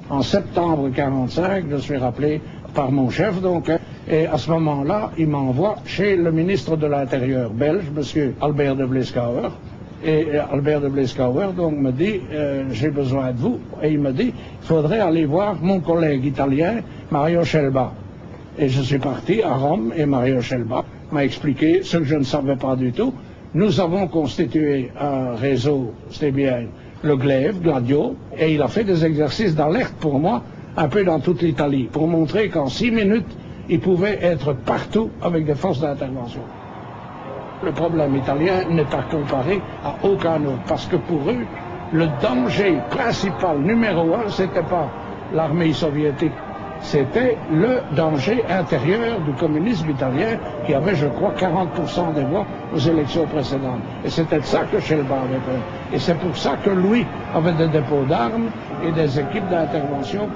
En septembre 1945, je suis rappelé par mon chef, donc, et à ce moment-là, il m'envoie chez le ministre de l'Intérieur belge, M. Albert de Vleeskouwer. Et Albert de Vleeskouwer donc me dit, j'ai besoin de vous. Et il me dit, il faudrait aller voir mon collègue italien, Mario Scelba. Et je suis parti à Rome et Mario Scelba m'a expliqué ce que je ne savais pas du tout. Nous avons constitué un réseau, c'était bien le Glaive, Gladio, et il a fait des exercices d'alerte pour moi, un peu dans toute l'Italie, pour montrer qu'en 6 minutes, il pouvait être partout avec des forces d'intervention. Le problème italien n'est pas comparé à aucun autre, parce que pour eux, le danger principal numéro 1, c'était pas l'armée soviétique, c'était le danger intérieur du communisme italien qui avait, je crois, 40% des voix aux élections précédentes. Et c'était de ça que Scelba avait peur. Et c'est pour ça que lui avait des dépôts d'armes et des équipes d'intervention.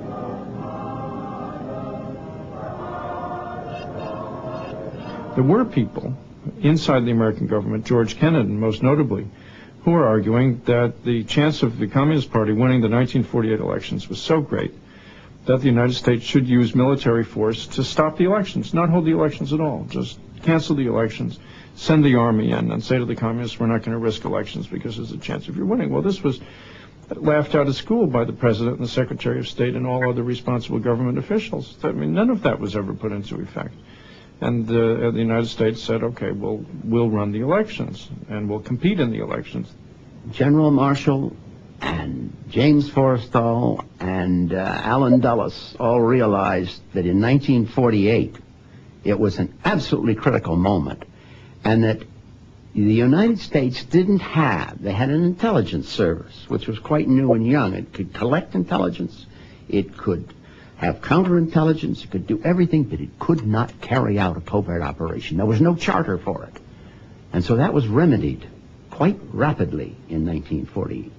There were people inside the American government, George Kennan most notably, who were arguing that the chance of the Communist Party winning the 1948 elections was so great that the United States should use military force to stop the elections, not hold the elections at all, just cancel the elections, send the army in and say to the communists, we're not going to risk elections because there's a chance of your winning. Well, this was laughed out of school by the President and the Secretary of State and all other responsible government officials. I mean, none of that was ever put into effect. And the United States said, okay, we'll run the elections and we'll compete in the elections. General Marshall and James Forrestal and Allen Dulles all realized that in 1948 it was an absolutely critical moment, and that the United States didn't have, they had an intelligence service which was quite new and young. It could collect intelligence, it could have counterintelligence, it could do everything, but it could not carry out a covert operation. There was no charter for it. And so that was remedied quite rapidly in 1947-48.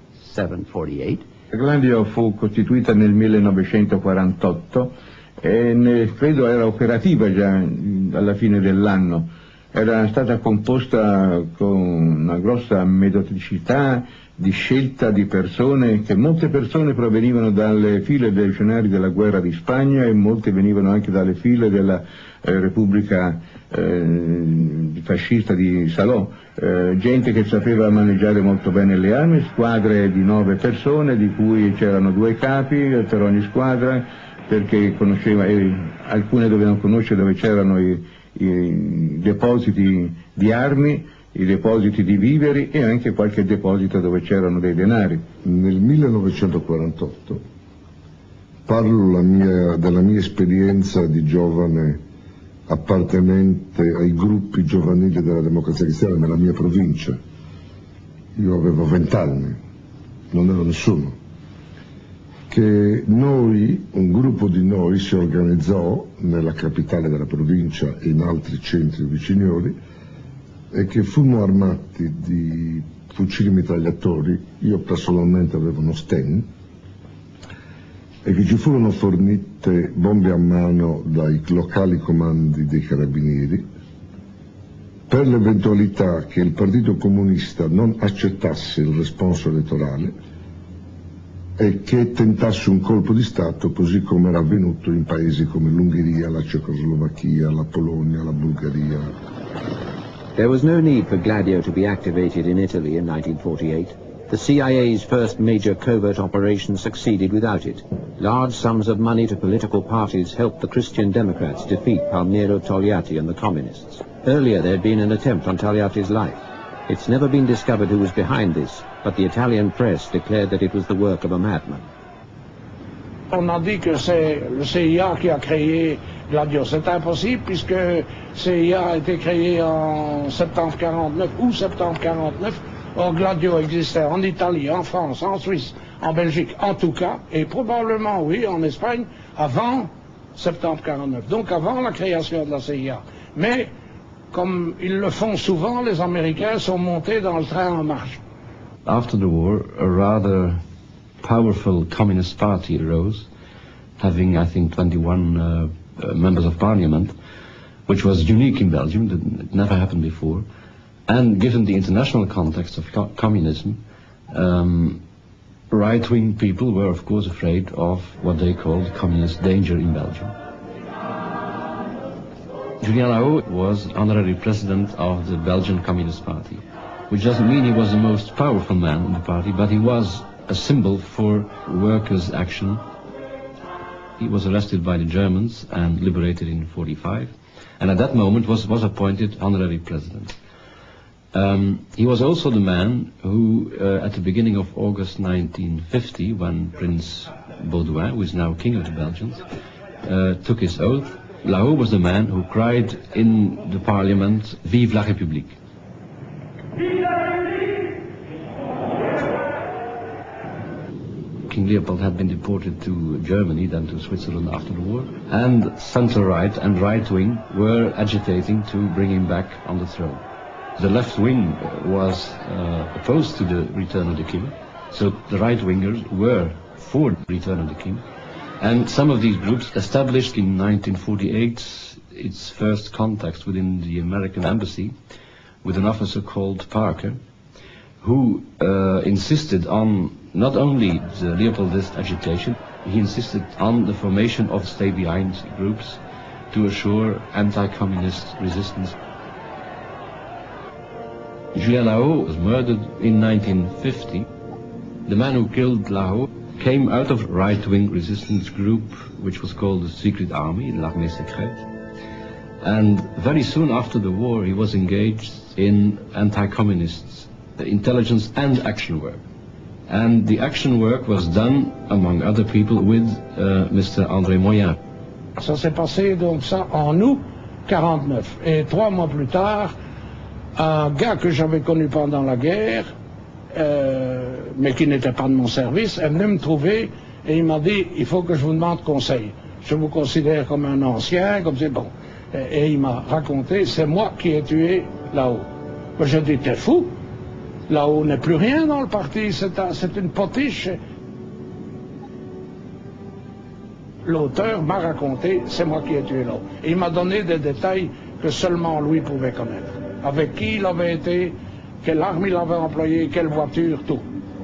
Gladio fu costituita nel 1948 e credo era operativa già alla fine dell'anno. Era stata composta con una grossa metodicità di scelta di persone, che molte persone provenivano dalle file dei legionari della guerra di Spagna e molte venivano anche dalle file della Repubblica fascista di Salò, gente che sapeva maneggiare molto bene le armi, squadre di 9 persone di cui c'erano 2 capi per ogni squadra, perché conosceva, alcune dovevano conoscere dove c'erano i depositi di armi, i depositi di viveri e anche qualche deposito dove c'erano dei denari. Nel 1948 parlo della mia esperienza di giovane appartenente ai gruppi giovanili della Democrazia Cristiana nella mia provincia. Io avevo 20 anni, non ero nessuno. Che noi, un gruppo di noi, si organizzò nella capitale della provincia e in altri centri viciniori e che fummo armati di fucili mitragliatori. Io personalmente avevo uno Sten, e che ci furono fornite bombe a mano dai locali comandi dei carabinieri per l'eventualità che il Partito Comunista non accettasse il responso elettorale e che tentasse un colpo di Stato, così come era avvenuto in paesi come l'Ungheria, la Cecoslovacchia, la Polonia, la Bulgaria. There was no need for Gladio to be activated in Italy in 1948. The CIA's first major covert operation succeeded without it. Large sums of money to political parties helped the Christian Democrats defeat Palmiro Togliatti and the Communists. Earlier there had been an attempt on Togliatti's life. It's never been discovered who was behind this, but the Italian press declared that it was the work of a madman. On a dit que c'est le CIA qui a créé Gladio. C'est impossible puisque CIA a été créé en septembre 49, août septembre 49. Or Gladio existait en Italie, en France, en Suisse, en Belgique, en tout cas, et probablement, oui, en Espagne, avant septembre 49, donc avant la création de la CIA. Mais, comme ils le font souvent, les Américains sont montés dans le train en marche. After the war, a rather powerful Communist Party arose, having, I think, 21 members of parliament, which was unique in Belgium. It never happened before. And given the international context of communism, right-wing people were, of course, afraid of what they called communist danger in Belgium. Julien Lahaut was honorary president of the Belgian Communist Party, which doesn't mean he was the most powerful man in the party, but he was a symbol for workers' action. He was arrested by the Germans and liberated in 1945, and at that moment was appointed honorary president. He was also the man who, at the beginning of August 1950, when Prince Baudouin, who is now king of the Belgians, took his oath, Lahaut was the man who cried in the parliament, "Vive la République." King Leopold had been deported to Germany, then to Switzerland after the war, and center-right and right-wing were agitating to bring him back on the throne. The left wing was opposed to the return of the king, so the right-wingers were for the return of the king. And some of these groups established in 1948 its first contacts within the American embassy with an officer called Parker, who insisted on not only the Leopoldist agitation, he insisted on the formation of stay-behind groups to assure anti-communist resistance. Julien Lahaut was murdered in 1950. The man who killed Lahaut came out of right-wing resistance group, which was called the Secret Army, l'Armée Secrète. And very soon after the war, he was engaged in anti-communist intelligence and action work. And the action work was done, among other people, with Mr. André Moyen. Ça s'est passé donc ça en août 49. Et 3 mois plus tard, un gars que j'avais connu pendant la guerre, mais qui n'était pas de mon service, est venu me trouver et il m'a dit, il faut que je vous demande conseil. Je vous considère comme un ancien, comme c'est bon. Et il m'a raconté, c'est moi qui ai tué Lahaut. Je dis, t'es fou, Lahaut n'est plus rien dans le parti, c'est une potiche. L'auteur m'a raconté, c'est moi qui ai tué Lahaut. Et il m'a donné des détails que seulement lui pouvait connaître. Avec qui il avait été, quelle arme il avait employée, quelle voiture, tout.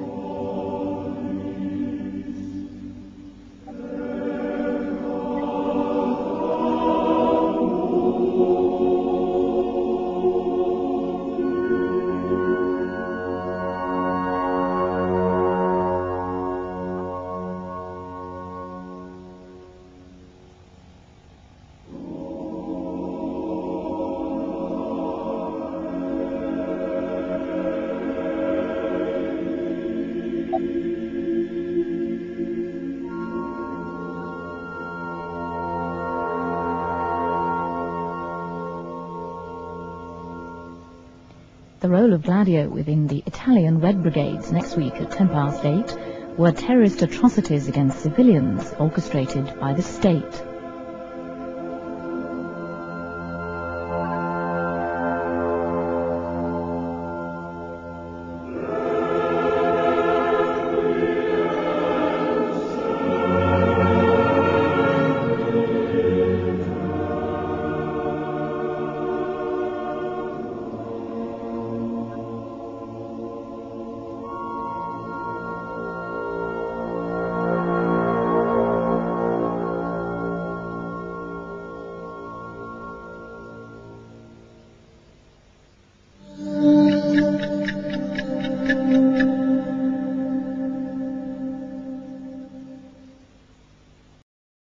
The role of Gladio within the Italian Red Brigades next week at 8:10 were terrorist atrocities against civilians orchestrated by the state.